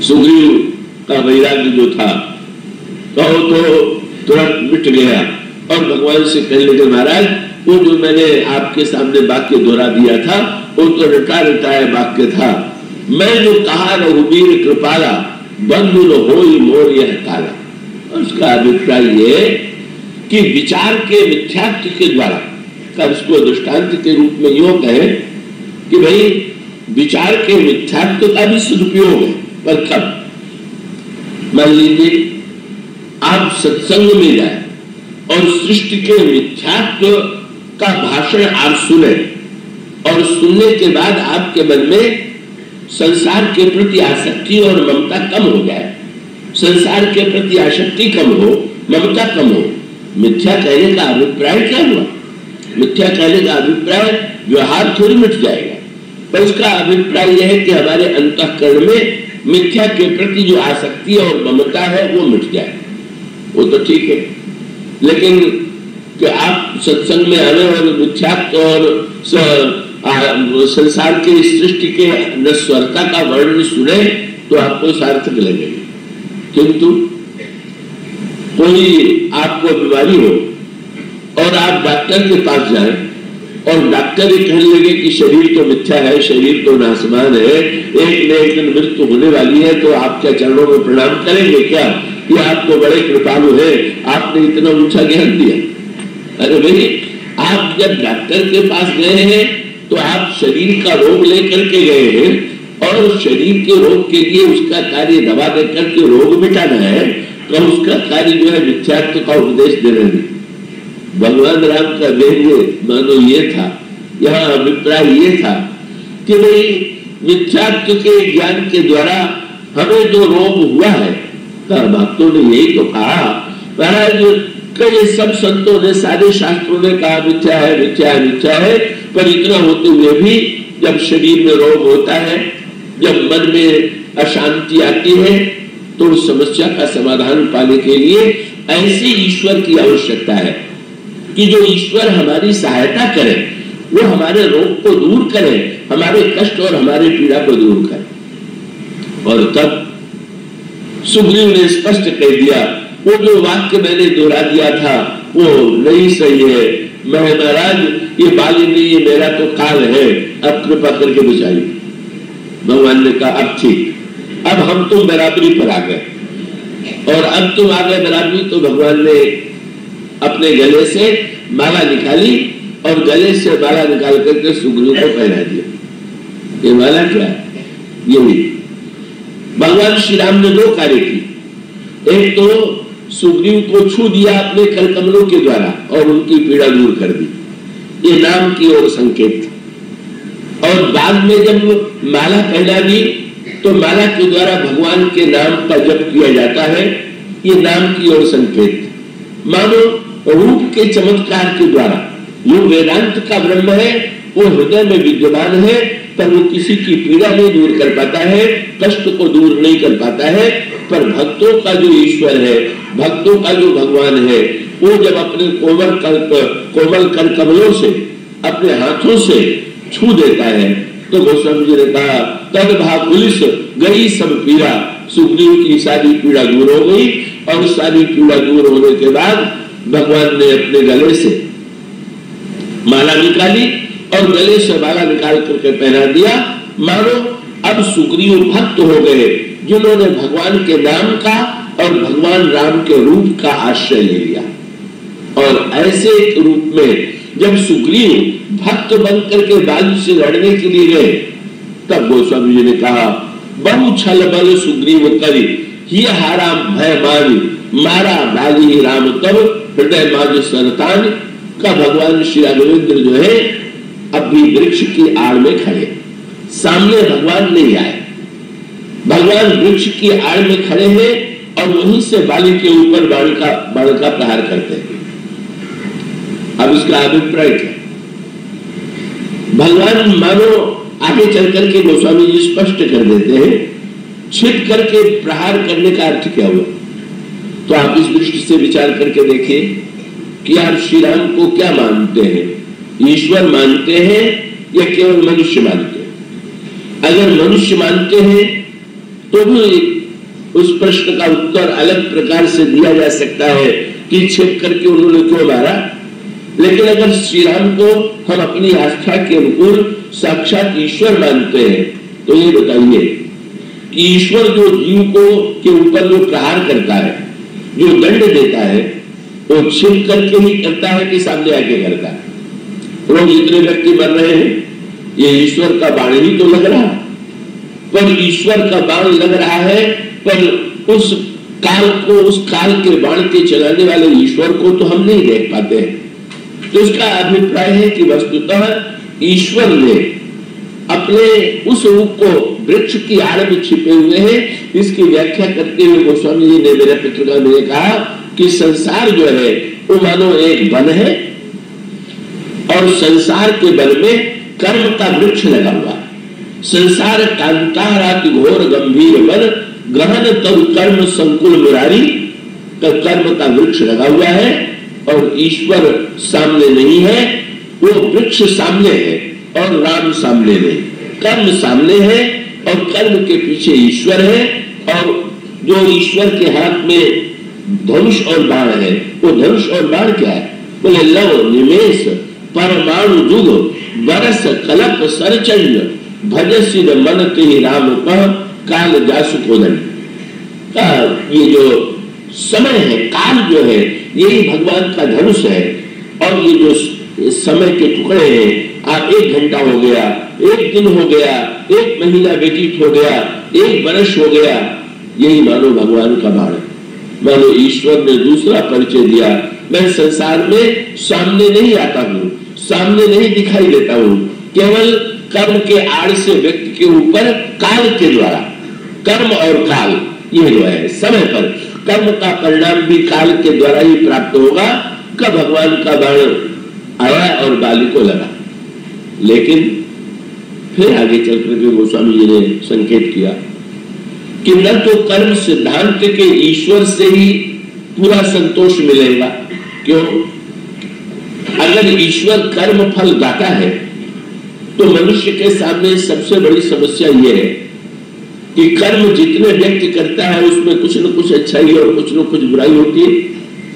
सुग्रीव का वैराग्य जो था तो तुरंत मिट गया और भगवान से कहने लगे महाराज वो जो मैंने आपके सामने वाक्य दोहरा दिया था वो तो रटा रटाया वाक्य था। मैं जो कहा रघुबीर कृपाला बंधु न होई मोर यह काला। उसका अभिप्राय ये कि विचार के मिथ्यात्व के द्वारा, तब इसको दृष्टांत के रूप में यूं कहे कि भाई विचार के मिथ्यात्व का भी सदुपयोग है, पर कब? मान लीजिए आप सत्संग में जाए और सृष्टि के मिथ्यात्व का भाषण आप सुने और सुनने के बाद आपके मन में संसार के प्रति आसक्ति और ममता कम हो जाए, संसार के प्रति आसक्ति कम हो, ममता कम हो। मिथ्या कहने का अभिप्राय क्या हुआ? मिथ्या कहने का अभिप्राय व्यवहार थोड़ी मिट जाएगा, पर उसका अभिप्राय यह है कि हमारे अंतःकरण में मिथ्या के प्रति जो आसक्ति और ममता है वो मिट जाए। वो तो ठीक है, लेकिन कि आप सत्संग में आने और मिथ्यात्व और संसार के सृष्टि के नश्वरता का वर्णन सुने तो आपको सार्थक लगेगा। किंतु कोई आपको बीमारी हो और आप डॉक्टर के पास जाएं और डॉक्टर ही कहने लगे कि शरीर तो मिथ्या है, शरीर तो नासमान है, एक न एक दिन मृत्यु होने वाली है, तो आप क्या चरणों में प्रणाम करेंगे क्या? ये आपको बड़े कृपालु है, आपने इतना ऊंचा ज्ञान दिया। अरे भाई, आप जब डॉक्टर के पास गए हैं तो आप शरीर का रोग लेकर के गए हैं और शरीर के रोग के लिए उसका कार्य दवा देकर के रोग मिटाना है, तो उसका कार्य जो है मिथ्यात्व का उपदेश देना नहीं। भगवान राम का व्यंग्य मानो ये था, यहाँ अभिप्राय ये था कि भाई मिथ्यात्व के ज्ञान के द्वारा हमें जो रोग हुआ है, भक्तों ने यही तो कहा, महाराज कई सब संतों ने, सारे शास्त्रों ने कहा मिथ्या है, मिथ्या है, मिथ्या है, पर इतना होते हुए भी जब शरीर में रोग होता है, जब मन में अशांति आती है, तो उस समस्या का समाधान पाने के लिए ऐसे ईश्वर की आवश्यकता है कि जो ईश्वर हमारी सहायता करे, वो हमारे रोग को दूर करे, हमारे कष्ट और हमारी पीड़ा को दूर करे। और तब सुग्रीव ने स्पष्ट कह दिया, वो जो वाक्य मैंने दोहरा दिया था वो नहीं सही है, मैं महाराज ये बाली नहीं, ये मेरा तो काल है, अब कृपा करके बचाइए। भगवान ने कहा अब ठीक, अब हम तुम बराबरी पर आ गए, और अब तुम आ गए बराबरी। तो भगवान ने अपने गले से माला निकाली और गले से माला निकाल करके सुग्रीव को पहना दिया। ये माला क्या है? यही भगवान श्री राम ने दो कार्य की, एक तो सुग्रीव को छू दिया अपने कर कमलों के द्वारा और उनकी पीड़ा दूर कर दी, ये नाम की ओर संकेत। और बाद में जब माला पहना दी तो माला के द्वारा भगवान के नाम का जप किया जाता है, ये नाम की ओर संकेत। मानो रूप के चमत्कार के द्वारा जो वेदांत का ब्रह्म है वो हृदय में विद्यमान है, पर वो किसी की पीड़ा नहीं दूर कर पाता है, कष्ट को दूर नहीं कर पाता है, पर भक्तों का जो ईश्वर है, भक्तों का जो भगवान है, वो जब अपने कोमल कर कमलों से, अपने हाथों से छू देता है, तो गोस्वामी जी ने कहा तद भाकुलिस गई सब पीड़ा, सुग्रीव की सारी पीड़ा दूर हो गई। और सारी पीड़ा दूर होने के बाद भगवान ने अपने गले से माला निकाली और गले से माला निकाल करके पहना दिया। मानो अब सुग्रीव भक्त हो गए जिन्होंने भगवान के नाम का और भगवान राम के रूप का आश्रय ले लिया। और ऐसे एक रूप में जब सुग्रीव भक्त बन करके बाली से लड़ने के लिए गए, तब गोस्वामी जी ने कहा बहु छल बल सुग्रीव करी, ही हारा भय मारी, मारा बाली राम तब हृदय माज सरतान। का भगवान श्री राघवेंद्र जो है अब भी वृक्ष की आड़ में खड़े, सामने भगवान नहीं आए, भगवान वृक्ष की आड़ में खड़े हैं और वहीं से बाली के ऊपर बाण का प्रहार करते हैं। अब इसका अभिप्राय क्या? भगवान मानो आगे चल करके गोस्वामी जी स्पष्ट कर देते हैं, छिप करके प्रहार करने का अर्थ क्या हुआ। तो आप इस दृष्टि से विचार करके देखें कि आप श्री राम को क्या मानते हैं, ईश्वर मानते हैं या केवल मनुष्य मानते हैं? अगर मनुष्य मानते हैं तो भी उस प्रश्न का उत्तर अलग प्रकार से दिया जा सकता है कि छेद करके उन्होंने क्यों मारा। लेकिन अगर श्री राम को हम अपनी आस्था के अनुकूल साक्षात ईश्वर मानते हैं तो ये बताइए कि ईश्वर जो जीव को के ऊपर जो प्रहार करता है, जो दंड देता है, वो छिप करके ही करता है कि सामने आके करता है। लोग जितने व्यक्ति मर रहे हैं ये ईश्वर का बाण ही तो लग रहा है, पर ईश्वर का बाण लग रहा है, पर उस काल को, उस काल के बाण के चलाने वाले ईश्वर को तो हम नहीं देख पाते हैं। तो इसका अभिप्राय है कि वस्तुतः ईश्वर ने अपने उस रूप को वृक्ष की आड़ में छिपे हुए हैं। इसकी व्याख्या करते हुए गोस्वामी जी ने मेरे पितृका में कहा कि संसार जो है वो मानो एक वन है और संसार के वन में कर्म का वृक्ष लगा हुआ है। संसार कांताराति घोर गंभीर वन गहन तब कर्म संकुल मुरारी का कर्म का वृक्ष लगा हुआ है और ईश्वर सामने नहीं है। वो वृक्ष सामने है और राम सामने नहीं, कर्म सामने है और कर्म के पीछे ईश्वर है। और जो ईश्वर के हाथ में धनुष और बाण है, वो धनुष और बाण क्या है? बोले लव निमेष परमाणु जुग बरस कलप सरचंड भजसिद मन ते राम कह काल जासु कोदन। ये जो समय है, काल जो है, यही भगवान का धनुष है। और ये जो समय के टुकड़े हैं, आप 1 घंटा हो गया, 1 दिन हो गया, 1 महीना व्यतीत हो गया, 1 वर्ष हो गया, यही मानो भगवान का बाण है। मानो ईश्वर ने दूसरा परिचय दिया, मैं संसार में सामने नहीं आता हूँ, सामने नहीं दिखाई देता हूँ, केवल कर्म के आड़ से व्यक्ति के ऊपर काल के द्वारा, कर्म और काल ये जो है समय पर कर्म का परिणाम भी काल के द्वारा ही प्राप्त होगा। का भगवान का बाण आया और बाली को लगा। लेकिन फिर आगे चल करके गोस्वामी जी ने संकेत किया कि न तो कर्म सिद्धांत के ईश्वर से ही पूरा संतोष मिलेगा। क्यों? अगर ईश्वर कर्म फल दाता है तो मनुष्य के सामने सबसे बड़ी समस्या यह है कि कर्म जितने व्यक्ति करता है उसमें कुछ न कुछ अच्छाई और कुछ न कुछ बुराई होती है।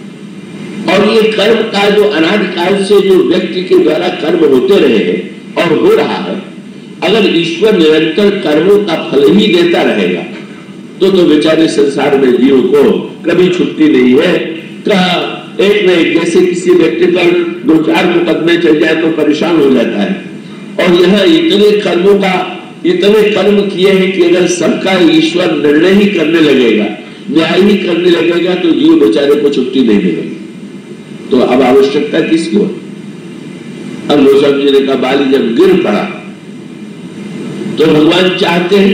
और ये कर्म का जो अनादिकाल से जो व्यक्ति के द्वारा कर्म होते रहे हैं और हो रहा है, अगर ईश्वर निरंतर कर्मों का फल ही देता रहेगा तो बेचारे संसार में जीव को कभी छुट्टी नहीं है। कहा एक न एक, जैसे किसी व्यक्ति पर 2-4 मुकदमे चल जाए तो परेशान हो जाता है। और यहाँ इतने कर्मों का, इतने कर्म किए हैं कि अगर सबका ईश्वर निर्णय ही करने लगेगा, न्याय ही करने लगेगा तो जीव बेचारे को छुट्टी नहीं मिलेगी। तो अब आवश्यकता किसकी हो? अब गोस्वामी जी ने कहा बाली जब गिर पड़ा तो भगवान चाहते हैं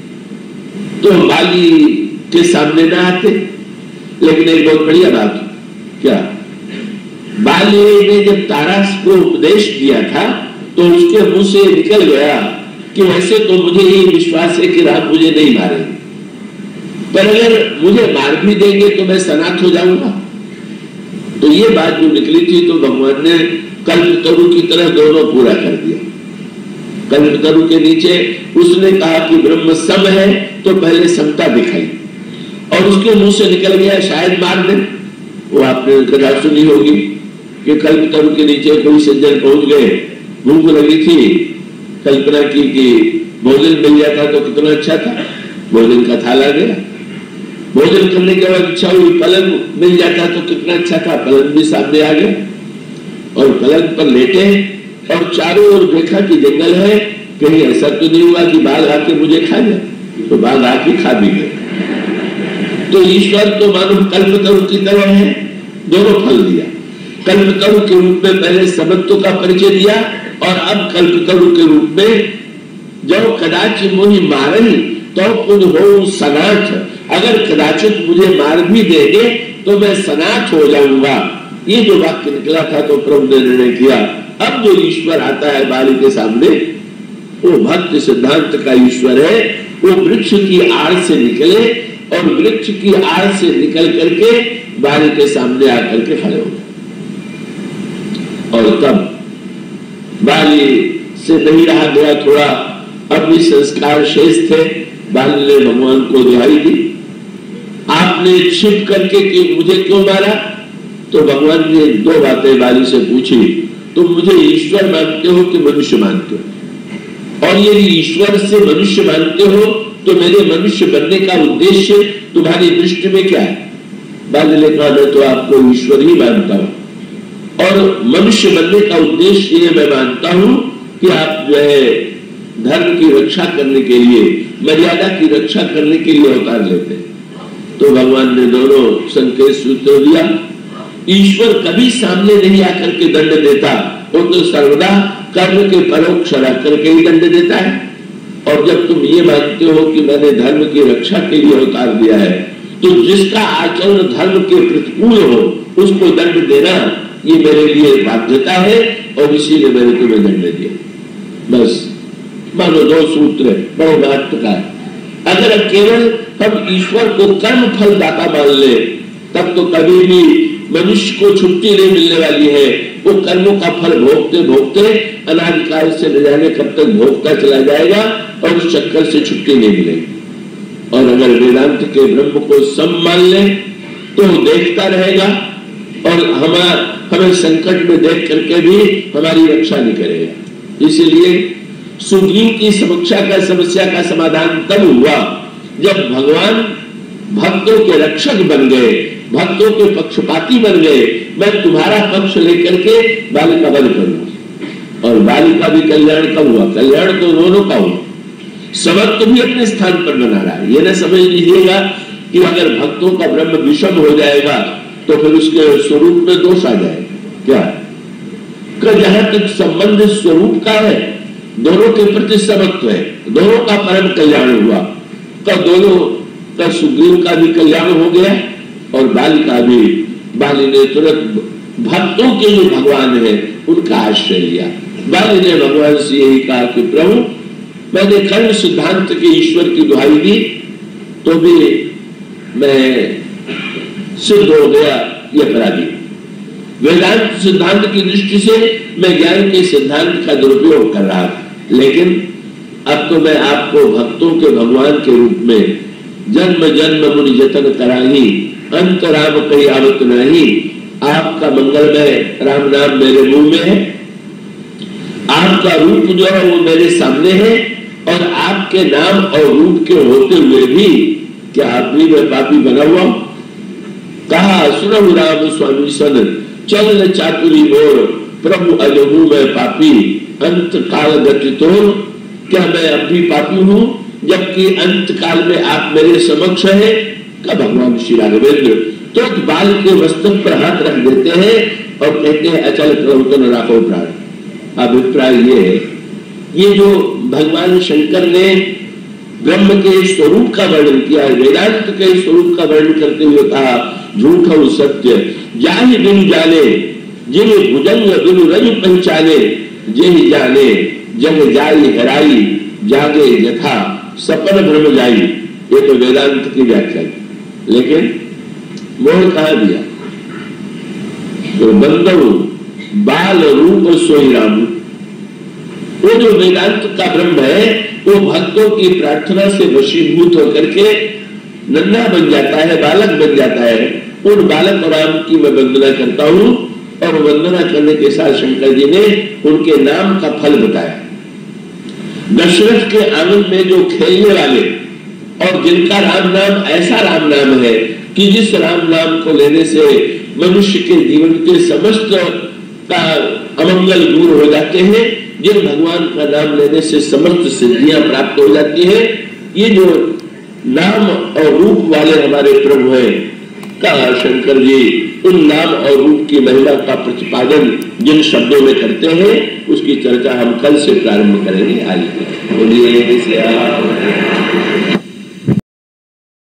तो बाली के सामने ना आते। लेकिन एक बहुत बढ़िया बात, क्या बाली ने जब तारास को उपदेश दिया था तो उसके मुंह से निकल गया कि वैसे तो मुझे ये विश्वास है कि राम मुझे नहीं मारेंगे, पर अगर मुझे मार भी देंगे तो मैं सनाथ हो जाऊंगा। तो ये बात जो निकली थी तो भगवान ने कल्पतरु की तरह दोनों पूरा कर दिया। कल्पतरु के नीचे उसने कहा कि ब्रह्म सम है तो पहले समता दिखाई और उसके मुंह से निकल गया शायद मार दे। वो आपने कथा सुनी होगी कि कल्पतरु के नीचे कोई सज्जन पहुंच गए, भूख लगी थी, कल्पना की कि भोजन मिल जाता तो कितना अच्छा था, भोजन का थाला गया। भोजन करने के बाद इच्छा हुई पलंग मिल जाता तो कितना अच्छा था, पलंग भी सामने आ गया और पलंग पर लेटे और चारों ओर देखा कि जंगल है, कहीं ऐसा तो नहीं हुआ कि बाघ आके मुझे खा जाए, तो बाघ आके खा भी गए। तो ईश्वर तो मानो कल्पतरु की तरह है, दोनों फल दिया। कल्पतरु के रूप में पहले सबत्व का परिचय दिया और अब कल्पतरु के रूप में जब कदाचित मुझे मारही तो खुद हो सनाथ, अगर कदाचित मुझे मार भी देंगे तो मैं सनाथ हो जाऊंगा। ये जो वाक्य निकला था तो प्रभु ने निर्णय किया अब जो ईश्वर आता है बाली के सामने वो भक्त सिद्धांत का ईश्वर है। वो वृक्ष की आड़ से निकले और वृक्ष की आड़ से निकल करके बाली के सामने आकर के खड़े हो गए। और तब बाली से नहीं रहा गया, थोड़ा अब भी संस्कार शेष थे, बाली ने भगवान को दुहाई दी, आपने छिप करके कि मुझे क्यों मारा? तो भगवान ने दो बातें बाली से पूछी, तुम मुझे ईश्वर मानते हो कि मनुष्य मानते हो? और यदि ईश्वर से मनुष्य मानते हो तो मेरे मनुष्य बनने का उद्देश्य तुम्हारी दृष्टि में क्या है? बाली ने कहा, मैं तो आपको ईश्वर ही मानता हूं और मनुष्य बनने का उद्देश्य ये मैं मानता हूं कि आप जो है धर्म की रक्षा करने के लिए, मर्यादा की रक्षा करने के लिए अवतार लेते हैं। तो भगवान ने दोनों संकेत सूत्र दिया। ईश्वर कभी सामने नहीं आकर के दंड देता, वो तो सर्वदा कर्म के परोक्ष रह करके ही दंड देता है। और जब तुम ये मानते हो कि मैंने धर्म की रक्षा के लिए अवतार दिया है, तो जिसका आचरण धर्म के प्रतिकूल हो उसको दंड देना ये मेरे लिए बाध्यता है और इसीलिए मैंने तुम्हें दंड दिया। बस मानो दो सूत्र बड़े महत्व का है। अगर केवल हम ईश्वर को कर्म फल दाता मान ले तब तो कभी भी मनुष्य को छुट्टी नहीं मिलने वाली है। वो कर्मों का फल भोगते भोगते अनादिकाल से न जाने कब तक भोगता चला जाएगा और उस चक्कर से छुट्टी नहीं मिलेगी। और अगर वेदांत के ब्रह्म को सम मान ले तो देखता रहेगा और हमें संकट में देख करके भी हमारी रक्षा नहीं करेगा। इसीलिए सुग्रीव की समस्या का समाधान तब हुआ जब भगवान भक्तों के रक्षक बन गए, भक्तों के पक्षपाती बन गए। मैं तुम्हारा पक्ष लेकर के बाली का वध करूंगा। और बाली का भी कल्याण कब हुआ? कल्याण तो दोनों का हुआ। समर्थ भी अपने स्थान पर बना रहा है। ये न समझ लीजिएगा कि अगर भक्तों का ब्रह्म विषम हो जाएगा तो फिर उसके स्वरूप में दोष आ जाएगा। क्या जहां तक संबंध स्वरूप का है, दोनों के प्रति समत्व है, दोनों का परम कल्याण हुआ। तो दोनों का सुग्रीव का भी कल्याण हो गया और बाली का भी। बाली ने तुरंत भक्तों के जो भगवान है उनका आश्रय लिया। बाली ने भगवान से यही कहा कि प्रभु, मैंने कर्म सिद्धांत के ईश्वर की दुहाई दी तो भी मैं सिद्ध हो गया ये अपराधी। वेदांत सिद्धांत की दृष्टि से मैं ज्ञान के सिद्धांत का दुरुपयोग कर रहा था, लेकिन अब तो मैं आपको भक्तों के भगवान के रूप में जन्म जन्म मुनि जतन कराही, अंत राम कहीं आवत नहीं। आपका मंगलमय राम नाम मेरे मुंह में है, आपका रूप जो है वो मेरे सामने है और आपके नाम और रूप के होते हुए भी क्या आप भी मैं पापी बना हुआ? कहा सुनहु राम स्वामी सन चल चातुरी मोर, प्रभु अजहू मैं पापी अंत काल गति तोर। क्या मैं अब भी पापी हूं जबकि अंत काल में आप मेरे समक्ष है? का भगवान श्री राघवेंद्र तो बाल के मस्तक पर हाथ रख देते हैं और कहते हैं अचल प्रभु न राखो प्राण। अभिप्राय ये है, ये जो भगवान शंकर ने ब्रह्म के स्वरूप का वर्णन किया, वेदांत के स्वरूप का वर्णन करते हुए कहा झूठ और सत्य जाहि बिनु जाने, जिन भुजंग बिनु रज पहचाने, जेहि जाने जग जाई हराई, जागे यथा सपन भ्रम जाई। ये तो वेदांत की व्याख्या है, लेकिन मोह कहा दिया तो बंदो बाल रूप सोई राम। वो जो वेदांत का ब्रह्म है वो भक्तों की प्रार्थना से वशीभूत होकर के नन्हा बन जाता है, बालक बन जाता है। उन बालक राम की मैं वंदना करता हूं और वंदना करने के साथ शंकर जी ने उनके नाम का फल बताया। दशरथ के आंगन में जो खेलने वाले और जिनका राम नाम ऐसा राम नाम है कि जिस राम नाम को लेने से मनुष्य के जीवन के समस्त का अमंगल दूर हो जाते हैं, जिन भगवान का नाम लेने से समस्त सिद्धियां प्राप्त हो जाती है, ये जो नाम और रूप वाले हमारे प्रभु हैं, कहा शंकर जी उन नाम और रूप की महिमा का प्रतिपादन जिन शब्दों में करते हैं उसकी चर्चा हम कल से प्रारंभ करेंगे। आइए बोलिए।